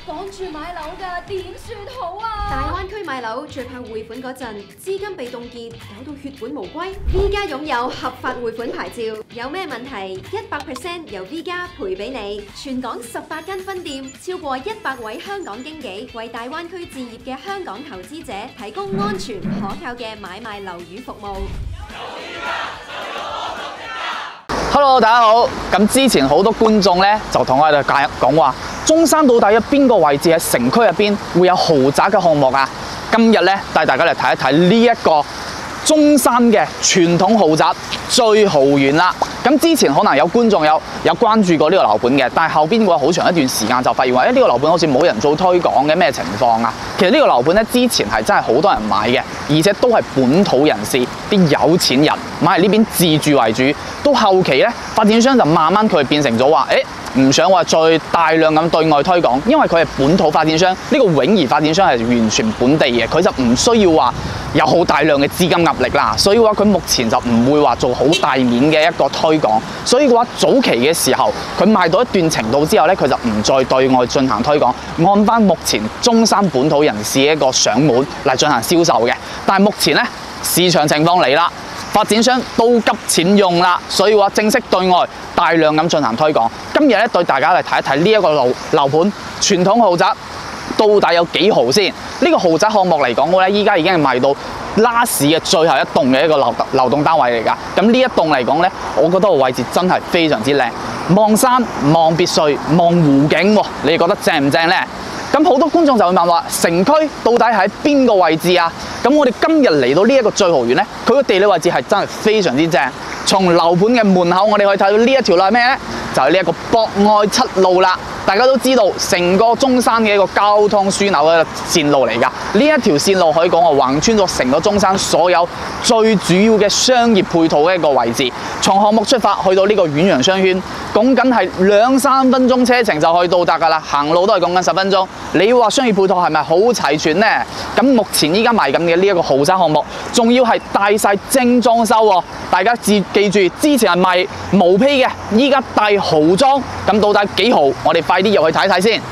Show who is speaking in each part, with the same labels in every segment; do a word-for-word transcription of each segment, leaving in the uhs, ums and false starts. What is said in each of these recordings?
Speaker 1: 趕住買樓㗎，點算好啊？
Speaker 2: 大灣區買樓最怕匯款嗰陣資金被凍結，搞到血本無歸。V 加擁有合法匯款牌照，有咩問題一百 percent 由 V 加賠俾你。全港十八間分店，超過一百位香港經紀，為大灣區置業嘅香港投資者提供安全可靠嘅買賣樓宇服務。
Speaker 3: Hello， 大家好。咁之前好多觀眾咧就同我哋講話，中山到底有邊個位置喺城區入邊會有豪宅嘅項目啊？今日咧帶大家嚟睇一睇呢一個中山嘅傳統豪宅最豪園啦。咁之前可能有觀眾有有關注過呢個樓盤嘅，但係後邊嘅話好長一段時間就發現話，誒、欸、呢、這個樓盤好似冇人做推廣嘅，咩情況啊？其實呢個樓盤咧之前係真係好多人買嘅，而且都係本土人士、啲有錢人買嚟呢邊自住為主。到後期咧，發展商就慢慢佢變成咗話，誒、欸。唔想話再大量咁對外推廣，因為佢係本土發展商，呢、這個永怡發展商係完全本地嘅，佢就唔需要話有好大量嘅資金壓力啦。所以嘅話，佢目前就唔會話做好大面嘅一個推廣。所以嘅話，早期嘅時候，佢賣到一段程度之後咧，佢就唔再對外進行推廣，按翻目前中山本土人士嘅一個上門嚟進行銷售嘅。但係目前咧，市場情況嚟啦。發展商都急錢用啦，所以話正式對外大量咁進行推廣。今日咧對大家嚟睇一睇呢一個樓樓盤傳統豪宅到底有幾豪先？呢、這個豪宅項目嚟講咧，依家已經係賣到拉市嘅最後一棟嘅一個樓樓棟單位嚟㗎。咁呢一棟嚟講咧，我覺得個位置真係非常之靚，望山望別墅望湖景喎，你哋覺得正唔正咧？咁好多觀眾就會問話，城區到底喺邊個位置啊？咁我哋今日嚟到呢一個最豪園咧，佢個地理位置係真係非常之正。從樓盤嘅門口，我哋可以睇到呢一條路係咩咧？就係呢一個博愛七路啦。大家都知道，成個中山嘅一個交通樞紐嘅線路嚟㗎。呢一條線路可以講係橫穿咗成個中山所有最主要嘅商業配套嘅一個位置。從項目出發去到呢個遠洋商圈，講緊係兩三分鐘車程就可以到達㗎啦。行路都係講緊十分鐘。你話商業配套係咪好齊全呢？咁目前依家賣緊嘅呢一個豪宅項目，仲要係大細精裝修喎。大家記記住，之前係賣毛坯嘅，依家大豪裝。咁到底幾豪？我哋快啲入去睇睇先。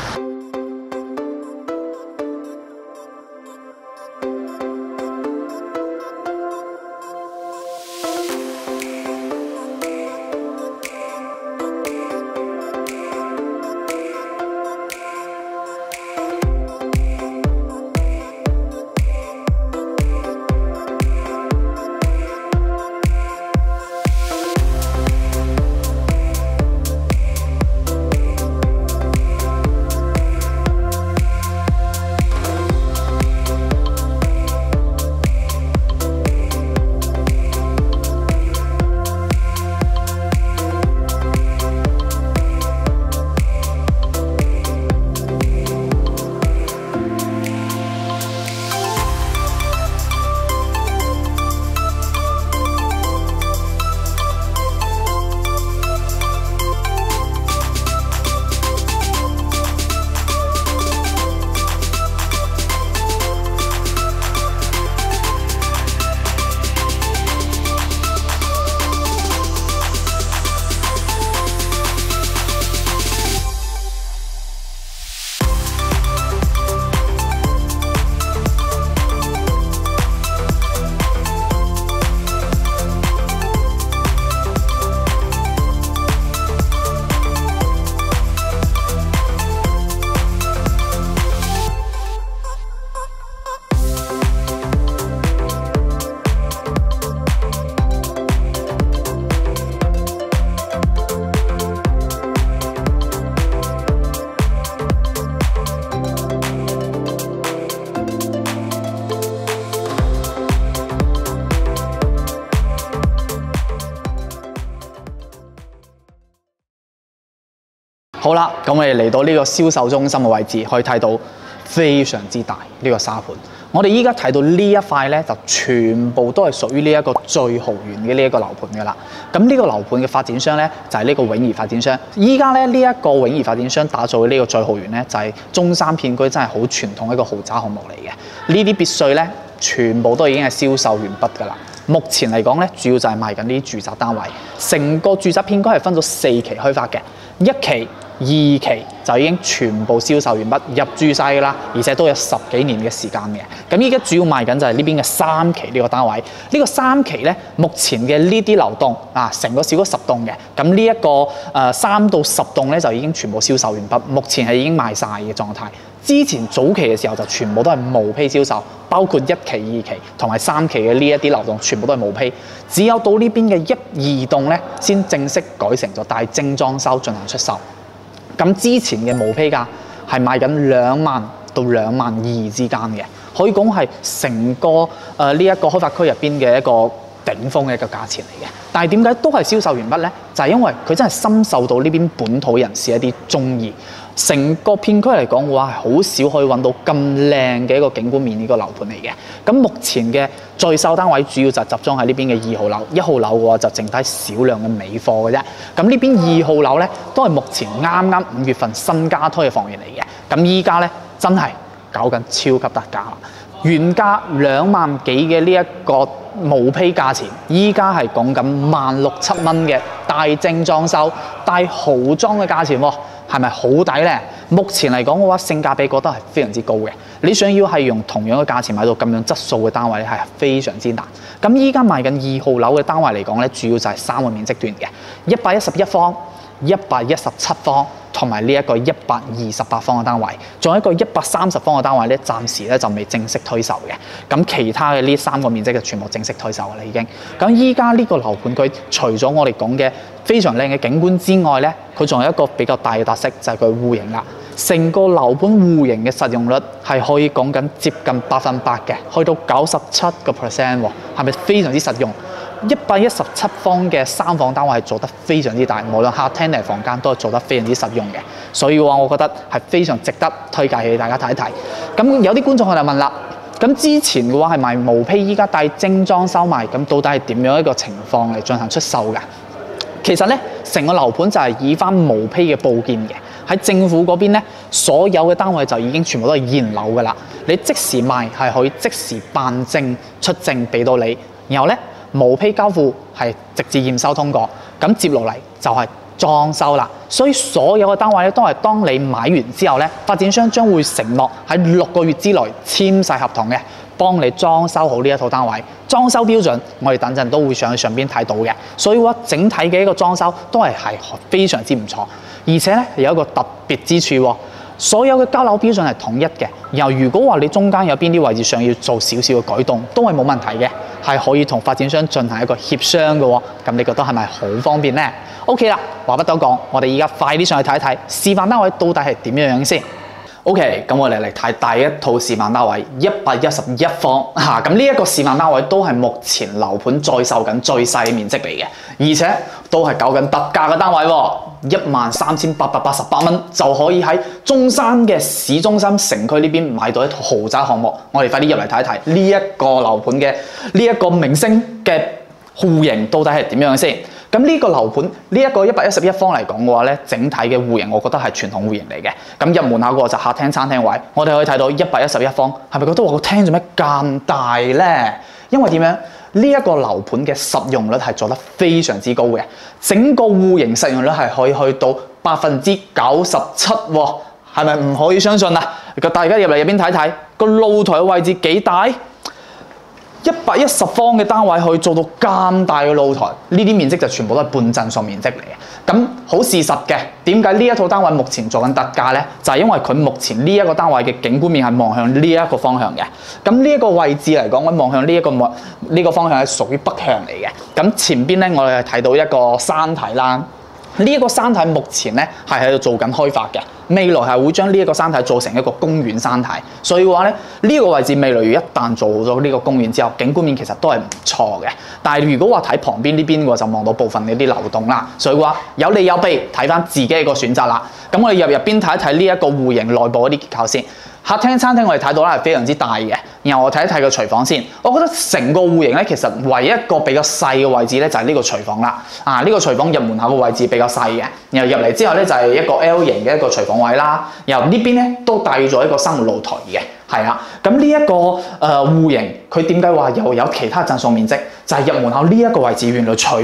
Speaker 3: 好啦，咁我哋嚟到呢個銷售中心嘅位置，可以睇到非常之大呢個沙盤。我哋依家睇到呢一塊咧，就全部都係屬於呢一個最豪園嘅呢一個樓盤㗎啦。咁呢個樓盤嘅發展商咧，就係呢個永怡發展商。依家咧呢一個永怡發展商打造嘅呢個最豪園咧，就係中山片區真係好傳統一個豪宅項目嚟嘅。呢啲別墅咧，全部都已經係銷售完畢㗎啦。目前嚟講咧，主要就係賣緊呢啲住宅單位。成個住宅片區係分咗四期開發嘅，一期二期就已經全部銷售完畢，入住晒㗎啦，而且都有十幾年嘅時間嘅。咁依家主要賣緊就係呢邊嘅三期呢個單位。呢、呢個三期咧，目前嘅呢啲樓棟啊，成個少咗十棟嘅。咁呢一個誒三到十棟咧就已經全部銷售完畢，目前係已經賣晒嘅狀態。之前早期嘅時候就全部都係無批銷售，包括一期、二期同埋三期嘅呢一啲樓棟，全部都係無批。只有到呢邊嘅一、二棟咧，先正式改成咗帶精裝修進行出售。咁之前嘅無批價係賣緊兩萬到兩萬二之間嘅，可以講係成個誒呢一個開發區入邊嘅一個頂峰嘅一個價錢嚟嘅。但係點解都係銷售完畢咧？就係因為佢真係深受到呢邊本土人士一啲中意。成個片區嚟講嘅話，係好少可以揾到咁靚嘅一個景觀面呢個樓盤嚟嘅。咁目前嘅在售單位主要就集中喺呢邊嘅二號樓，一號樓嘅話就剩低少量嘅尾貨嘅啫。咁呢邊二號樓咧，都係目前啱啱五月份新加推嘅房源嚟嘅。咁依家咧真係搞緊超級特價啦，原價兩萬幾嘅呢一個無批價錢，依家係講緊萬六七蚊嘅帶精裝修、帶豪裝嘅價錢喎。係咪好抵呢？目前嚟講嘅話，性價比覺得係非常之高嘅。你想要係用同樣嘅價錢買到咁樣質素嘅單位咧，係非常之難。咁依家賣緊二號樓嘅單位嚟講咧，主要就係三個面積段嘅，一百一十一方、一百一十七方同埋呢一個一百二十八方嘅單位，仲有一個一百三十方嘅單位咧，暫時咧就未正式推售嘅。咁其他嘅呢三個面積就全部正式推售啦已經。咁依家呢個樓盤佢除咗我哋講嘅非常靚嘅景觀之外咧，佢仲有一個比較大嘅特色就係佢戶型啦。成個樓盤戶型嘅實用率係可以講緊接近百分百嘅，去到九十七個 percent 喎，係咪非常之實用？一百一十七方嘅三房單位係做得非常之大，無論客廳定係房間都係做得非常之實用嘅，所以嘅話，我覺得係非常值得推介俾大家睇一睇。咁有啲觀眾佢就問啦，咁之前嘅話係賣無批，依家帶精裝修賣，咁到底係點樣一個情況嚟進行出售㗎？其實咧，成個樓盤就係以翻無批嘅報建嘅。喺政府嗰邊咧，所有嘅單位就已經全部都係現樓㗎啦。你即時賣係可以即時辦證出證俾到你，然後咧無批交付係直接驗收通過。咁接落嚟就係裝修啦。所以所有嘅單位咧都係當你買完之後咧，發展商將會承諾喺六個月之內簽晒合同嘅，幫你裝修好呢一套單位。裝修標準我哋等陣都會上去上邊睇到嘅。所以話整體嘅一個裝修都係係非常之唔錯。而且咧有一個特別之處喎，所有嘅交樓標準係統一嘅。然後如果話你中間有邊啲位置上要做少少嘅改動，都係冇問題嘅，係可以同發展商進行一個協商嘅喎。咁你覺得係咪好方便呢 ？OK 啦，話不多講，我哋而家快啲上去睇一睇示範單位到底係點樣樣先。OK， 咁我哋嚟睇第一套示範單位一百一十一方嚇，咁呢一個示範單位都係目前樓盤在售緊最細面積嚟嘅，而且都係搞緊特價嘅單位喎，一萬三千八百八十八蚊就可以喺中山嘅市中心城區呢邊買到一套豪宅項目。我哋快啲入嚟睇一睇呢一個樓盤嘅呢一個明星嘅戶型到底係點樣先。咁呢個樓盤呢一個一百一十一方嚟講嘅話咧，整體嘅戶型我覺得係傳統戶型嚟嘅。咁入門口嗰個就客廳餐廳位，我哋可以睇到一百一十一方，係咪覺得話個廳做咩咁大咧？因為點樣？呢一個樓盤嘅實用率係做得非常之高嘅，整個戶型實用率係可以去到百分之九十七喎，係咪唔可以相信啊？大家入嚟入邊睇睇個露台嘅位置幾大？一百一十方嘅單位可以做到咁大嘅露台，呢啲面積就全部都係半贈送面積嚟嘅。咁好事實嘅，點解呢一套單位目前做緊特價呢？就係因為佢目前呢一個單位嘅景觀面係望向呢一個方向嘅。咁呢一個位置嚟講，我望向呢一個呢、呢個方向係屬於北向嚟嘅。咁前邊咧，我哋係睇到一個山體啦。呢一個山體目前咧係喺度做緊開發嘅，未來係會將呢一個山體做成一個公園山體，所以話咧呢、呢個位置未來一旦做咗呢個公園之後，景觀面其實都係唔錯嘅。但係如果話睇旁邊呢邊嘅話，就望到部分呢啲樓棟啦，所以話有利有弊，睇翻自己一個選擇啦。咁我哋入入邊睇一睇呢一個戶型內部嗰啲結構先。客廳餐廳我哋睇到咧係非常之大嘅，然後我睇一睇個廚房先。我覺得成個戶型咧，其實唯一一個比較細嘅位置咧就係呢個廚房啦。啊，呢個廚房入門口嘅位置比較細嘅，然後入嚟之後咧就係一個 L 型嘅一個廚房位啦。然後呢邊咧都帶咗一個生活露台嘅，係啊。咁呢一個誒戶型，佢點解話又有其他贈送面積？就係入門口呢一個位置，原來廚房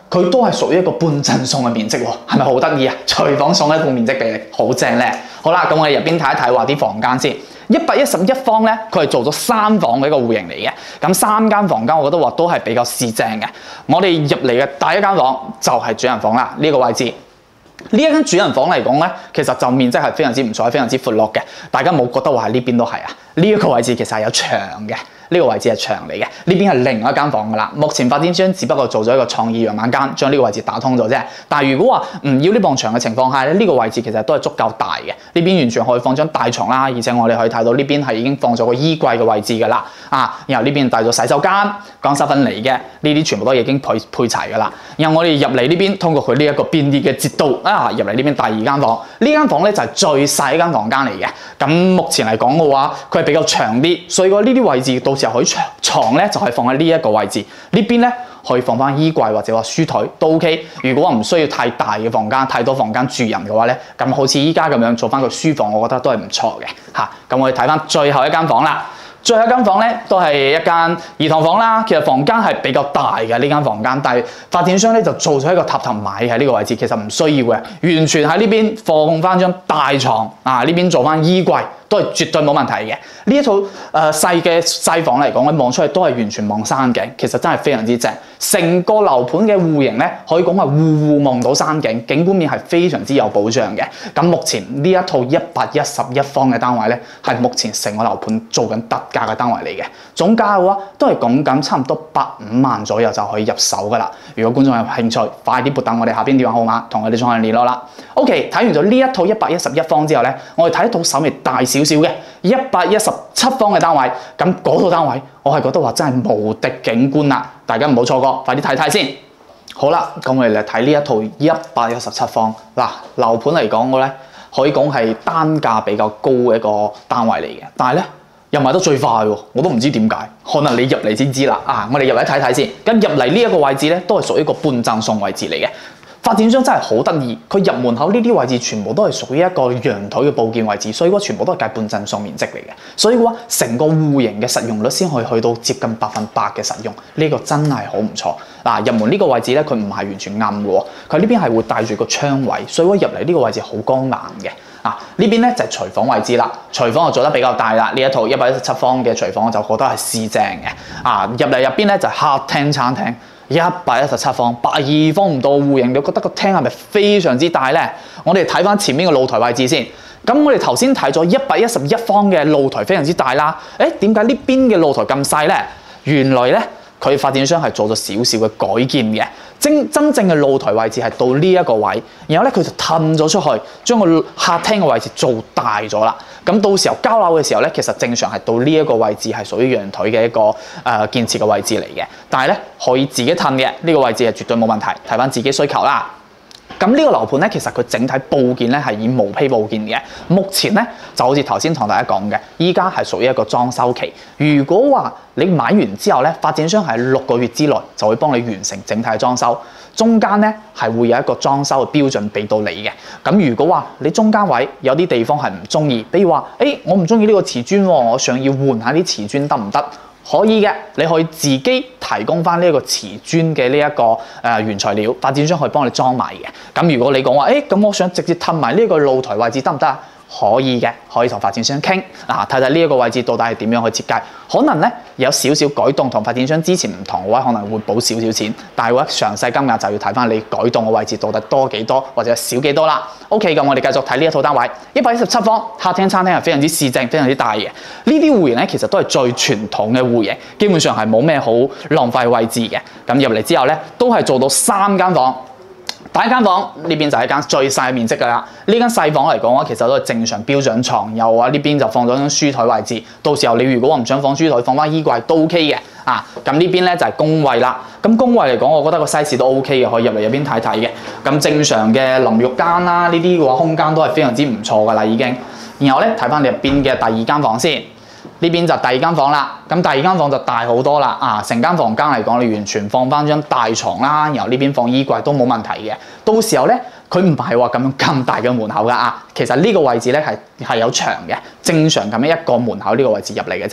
Speaker 3: 佢都係屬於一個半贈送嘅面積喎，係咪好得意啊？廚房送一個面積俾你，好正咧！好啦，咁我哋入邊睇一睇話啲房間先。一百一十一方咧，佢係做咗三房嘅一個戶型嚟嘅。咁三間房間，我覺得話都係比較市正嘅。我哋入嚟嘅第一間房就係主人房啦，呢個位置。呢一間主人房嚟講咧，其實就面積係非常之唔錯，非常之闊落嘅。大家冇覺得話喺呢邊都係啊？呢一個位置其實係有牆嘅。呢個位置係牆嚟嘅，呢邊係另外一間房噶啦。目前發展商只不過做咗一個創意樣板間，將呢個位置打通咗啫。但係如果話唔要呢埲牆嘅情況下咧，呢個位置其實都係足夠大嘅。呢邊完全可以放張大床啦，而且我哋可以睇到呢邊係已經放咗個衣櫃嘅位置噶啦。啊，然後呢邊帶咗洗手間、乾濕分離嘅，呢啲全部都已經配配齊噶啦。然後我哋入嚟呢邊，通過佢呢一個便利嘅捷道啊，入嚟呢邊第二間房。呢間房咧就係最細一間房間嚟嘅。咁目前嚟講嘅話，佢係比較長啲，所以個呢啲位置到時候可以床咧就係放喺呢一個位置，呢邊咧可以放翻衣櫃或者話書台都 OK。如果話唔需要太大嘅房間，太多房間住人嘅話咧，咁好似依家咁樣做翻個書房，我覺得都係唔錯嘅嚇。咁我哋睇翻最後一間房啦。最後一間房咧都係一間兒童房啦。其實房間係比較大嘅呢間房間，但係發展商咧就做咗一個榻榻米喺呢個位置，其實唔需要嘅，完全喺呢邊放翻張大床啊，呢邊做翻衣櫃。都係絕對冇問題嘅。呢一套誒細嘅細房嚟講咧，望出去都係完全望山景，其實真係非常之正。成個樓盤嘅戶型咧，可以講係戶戶望到山景，景觀面係非常之有保障嘅。咁目前呢一套一百一十一方嘅單位咧，係目前成個樓盤做緊特價嘅單位嚟嘅。總價嘅話都係講緊差唔多百五萬左右就可以入手噶啦。如果觀眾有興趣，快啲撥打我哋下邊電話號碼，同我哋進行聯絡啦。OK， 睇完咗呢一套一百一十一方之後咧，我哋睇一套稍微大少少嘅一百一十七方嘅單位，咁嗰套單位我係覺得話真係無敵景觀啦，大家唔好錯過，快啲睇睇先。好啦，咁我哋嚟睇呢一套一百一十七方嗱，樓盤嚟講嘅咧，可以講係單價比較高嘅一個單位嚟嘅，但係咧又賣得最快喎，我都唔知點解，可能你入嚟先知啦。啊，我哋入嚟睇睇先，咁入嚟呢一個位置咧，都係屬於一個半贈送位置嚟嘅。發展商真係好得意，佢入門口呢啲位置全部都係屬於一個陽台嘅佈建位置，所以話全部都係計半贈送面積嚟嘅。所以嘅話，成個戶型嘅實用率先可以去到接近百分百嘅實用，呢、這個真係好唔錯。嗱，入門呢個位置咧，佢唔係完全暗嘅喎，佢呢邊係會帶住個窗位，所以話入嚟呢個位置好光猛嘅。啊，呢邊咧就係、是、廚房位置啦，廚房就做得比較大啦。呢一套一百一十七方嘅廚房我就覺得係市正嘅。啊，入嚟入邊咧就係、是、客廳餐廳。一百一十七方，百二方唔到戶型，你覺得個廳係咪非常之大咧？我哋睇翻前面嘅露台位置先。咁我哋頭先睇咗一百一十一方嘅露台非常之大啦。誒，點解呢邊嘅露台咁細咧？原來咧，佢發展商係做咗少少嘅改建嘅。真真正嘅露台位置係到呢一個位，然後咧佢就褪咗出去，將個客廳嘅位置做大咗啦。咁到時候交樓嘅時候咧，其實正常係到呢一個位置係屬於陽台嘅一個誒、呃、建設嘅位置嚟嘅。但係咧可以自己褪嘅，呢、這個位置係絕對冇問題，睇翻自己需求啦。咁呢個樓盤咧，其實佢整體佈建咧係以毛坯佈建嘅。目前咧就好似頭先同大家講嘅，依家係屬於一個裝修期。如果話你買完之後咧，發展商係六個月之內就會幫你完成整體嘅裝修，中間咧係會有一個裝修嘅標準俾到你嘅。咁如果話你中間位有啲地方係唔中意，比如話誒、欸、我唔中意呢個瓷磚喎，我想要換下啲瓷磚得唔得？可以嘅，你可以自己提供翻呢一個瓷磚嘅呢一個誒、呃、原材料，發展商可以幫你裝埋嘅。咁如果你講話，誒咁我想直接褪埋呢個露台位置得唔得啊？可以嘅，可以同發展商傾嗱，睇睇呢一個位置到底係點樣去設計。可能咧有少少改動，同發展商之前唔同嘅話，可能會補少少錢。但係話詳細金額就要睇翻你改動嘅位置到底多幾多或者少幾多啦。OK， 咁我哋繼續睇呢一套單位，一百一十七方客廳餐廳係非常之市正，非常之大嘅。呢啲戶型咧其實都係最傳統嘅戶型，基本上係冇咩好浪費位置嘅。咁入嚟之後咧，都係做到三間房。第一間房呢邊就係一間最細面積㗎啦。呢間細房嚟講嘅話，其實都係正常標準床，又啊呢邊就放咗張書台位置。到時候你如果話唔想放書台，放翻衣櫃都 OK 嘅。啊，咁呢邊咧就係公衞啦。咁公衞嚟講，我覺得個 size 都 OK 嘅，可以入嚟入邊睇睇嘅。咁正常嘅淋浴間啦，呢啲嘅話空間都係非常之唔錯㗎啦已經。然後咧睇翻你入邊嘅第二間房先。呢邊就第二間房啦，咁第二間房就大好多啦，啊，成間房間嚟講，你完全放翻張大床啦，然後呢邊放衣櫃都冇問題嘅。到時候咧，佢唔係話咁樣咁大嘅門口噶啊，其實呢個位置咧係係有牆嘅，正常咁樣一個門口呢個位置入嚟嘅啫。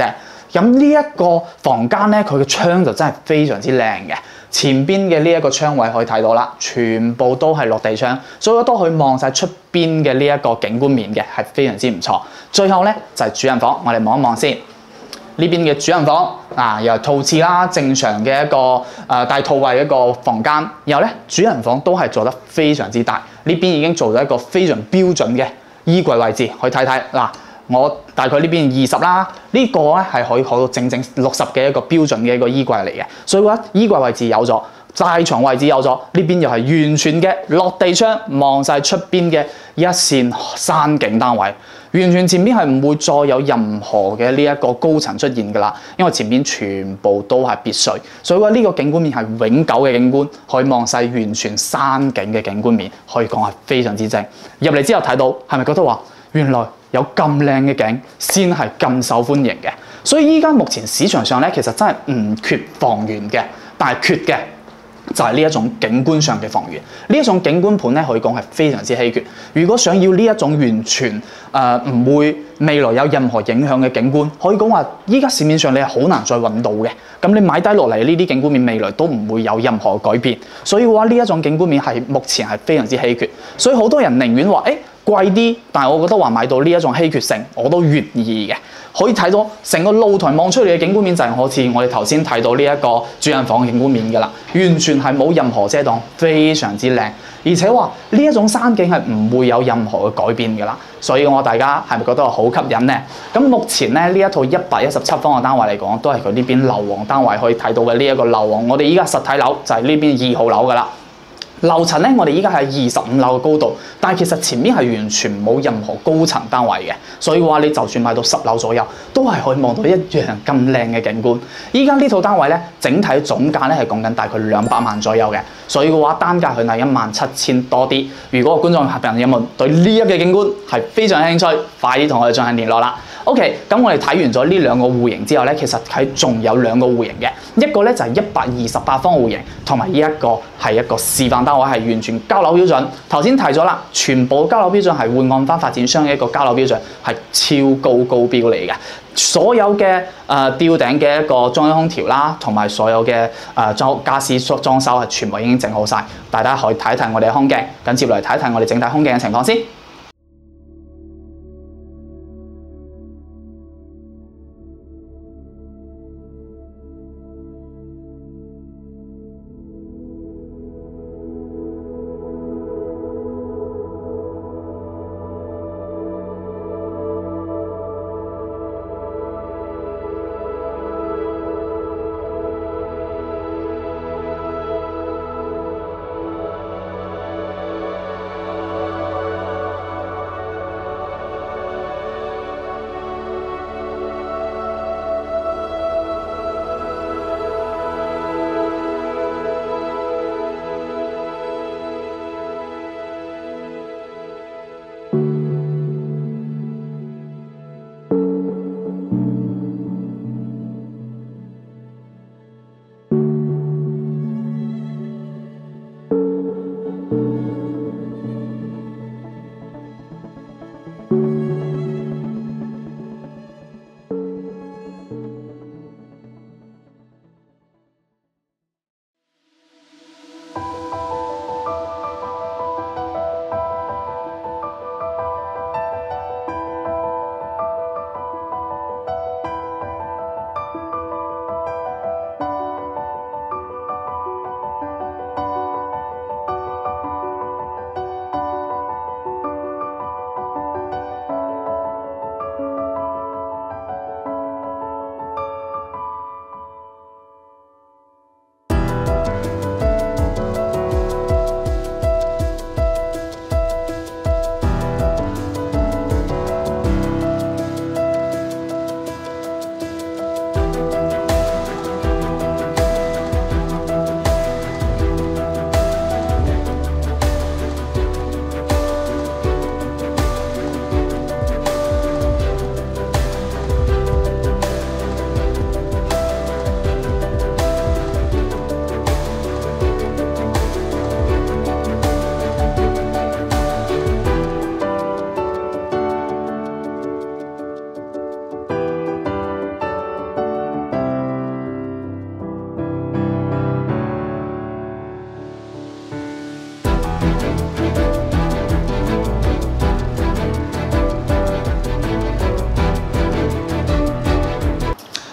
Speaker 3: 咁呢一個房間咧，佢嘅窗就真係非常之靚嘅。前邊嘅呢一個窗位可以睇到啦，全部都係落地窗，所以都可以望晒出邊嘅呢一個景觀面嘅，係非常之唔錯。最後咧就係、是、主人房，我哋望一望先。呢邊嘅主人房啊，又係套廁啦，正常嘅一個誒、呃、大套位一個房間。然後咧，主人房都係做得非常之大，呢邊已經做咗一個非常標準嘅衣櫃位置，可以睇睇嗱。我大概呢邊二十啦，呢、這個咧係可以去到整整六十嘅一個標準嘅一個衣櫃嚟嘅，所以話衣櫃位置有咗，大床位置有咗，呢邊又係完全嘅落地窗，望晒出邊嘅一線山景單位，完全前邊係唔會再有任何嘅呢一個高層出現㗎啦，因為前邊全部都係別墅，所以話呢個景觀面係永久嘅景觀，可以望晒完全山景嘅景觀面，可以講係非常之正。入嚟之後睇到，係咪覺得話原來有咁靚嘅景先係咁受歡迎嘅？所以依家目前市場上咧，其實真係唔缺房源嘅，但係缺嘅就係呢一種景觀上嘅房源。呢一種景觀盤咧，可以講係非常之稀缺。如果想要呢一種完全誒唔、呃、會未來有任何影響嘅景觀，可以講話依家市面上你係好難再揾到嘅。咁你買低落嚟呢啲景觀面，未來都唔會有任何改變。所以嘅話，呢一種景觀面係目前係非常之稀缺。所以好多人寧願話誒，貴啲，但係我覺得話買到呢一種稀缺性，我都願意嘅。可以睇到成個露台望出嚟嘅景觀面就係好似我哋頭先睇到呢一個主人房嘅景觀面㗎啦，完全係冇任何遮擋，非常之靚。而且話呢一種山景係唔會有任何嘅改變㗎啦，所以我大家係咪覺得好吸引呢？咁目前咧呢一套一百一十七方嘅單位嚟講，都係佢呢邊樓王單位可以睇到嘅呢一個樓王。我哋依家實體樓就係呢邊二號樓㗎啦。樓層咧，我哋依家係二十五樓嘅高度，但係其實前面係完全冇任何高層單位嘅，所以話你就算買到十樓左右，都係可以望到一樣咁靚嘅景觀。依家呢套單位咧，整體總價咧係講緊大概兩百萬左右嘅，所以嘅話單價佢係一萬七千多啲。如果個觀眾朋友有冇對呢一個景觀係非常興趣，快啲同我哋進行聯絡啦。OK，咁我哋睇完咗呢兩個戶型之後咧，其實佢仲有兩個戶型嘅，一個咧就係一百二十八方戶型，同埋呢一個係一個示範單位，係完全交樓標準。頭先提咗啦，全部交樓標準係會按翻發展商嘅一個交樓標準，係超高高標嚟嘅。所有嘅誒、呃、吊頂嘅一個中央空調啦，同埋所有嘅誒裝傢俬裝修係全部已經整好晒。大家可以睇一睇我哋嘅空鏡，咁接落嚟睇一睇我哋整體空鏡嘅情況先。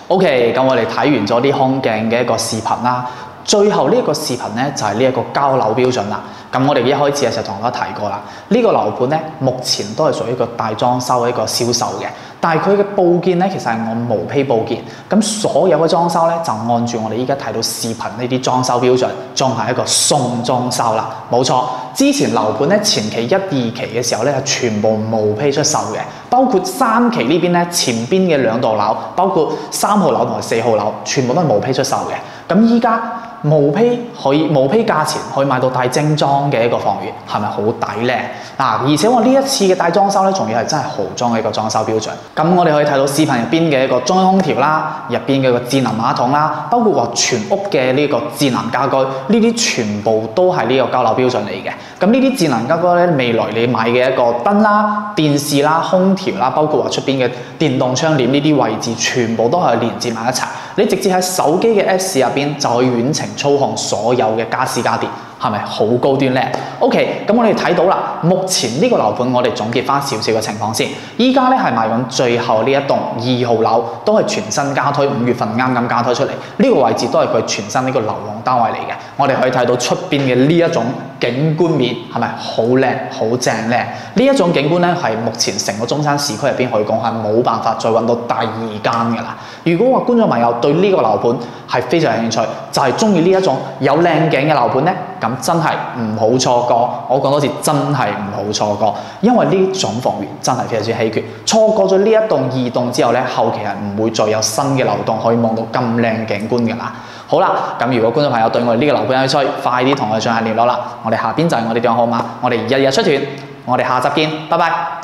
Speaker 3: OK， 咁我哋睇完咗啲空鏡嘅一個視頻啦，最後呢一個視頻咧就係呢一個交樓標準啦。咁我哋一開始嘅時候同大家提過啦，呢、這個樓盤咧目前都係屬於一個大裝修嘅一個銷售嘅，但係佢嘅佈建咧其實係按毛坯佈建，咁所有嘅裝修咧就按住我哋依家睇到視頻呢啲裝修標準進行一個送裝修啦。冇錯，之前樓盤咧前期一二期嘅時候咧係全部毛坯出售嘅，包括三期呢邊咧前邊嘅兩棟樓，包括三號樓同埋四號樓，全部都係毛坯出售嘅。咁依家毛坯可以毛坯價錢可以買到帶精裝嘅一個房源，係咪好抵呢？嗱，而且我呢一次嘅大裝修咧，仲要係真係豪裝嘅一個裝修標準。咁我哋可以睇到視頻入邊嘅一個中央空調啦，入邊嘅一個智能馬桶啦，包括話全屋嘅呢個智能家居，呢啲全部都係呢個交樓標準嚟嘅。咁呢啲智能家居咧，未來你買嘅一個燈啦、電視啦、空調啦，包括話出邊嘅電動窗簾呢啲位置，全部都係連接埋一齊。你直接喺手機嘅 Apps 入邊就可以遠程操控所有嘅家私家電，係咪好高端呢？ OK， 咁我哋睇到啦，目前呢個樓盤我哋總結翻少少嘅情況先。依家咧係賣緊最後呢一棟二號樓，都係全新加推，五月份啱啱加推出嚟。呢、這個位置都係佢全新呢個樓王單位嚟嘅。我哋可以睇到出邊嘅呢一種景觀面係咪好靚好正呢？呢一種景觀咧係目前成個中山市區入邊可以講係冇辦法再揾到第二間㗎啦。如果話觀眾朋友對呢個樓盤係非常有興趣，就係中意呢一種有靚景嘅樓盤咧，咁真係唔好錯過。我講多次，真係唔好錯過，因為呢種房源真係非常之稀缺。錯過咗呢一棟二棟之後咧，後期係唔會再有新嘅樓棟可以望到咁靚景觀㗎啦。好啦，咁如果觀眾朋友對我哋呢個樓盤有興趣，快啲同我哋進行聯絡啦。我哋下邊就係我哋電話號碼，我哋日日出團，我哋下集見，拜拜。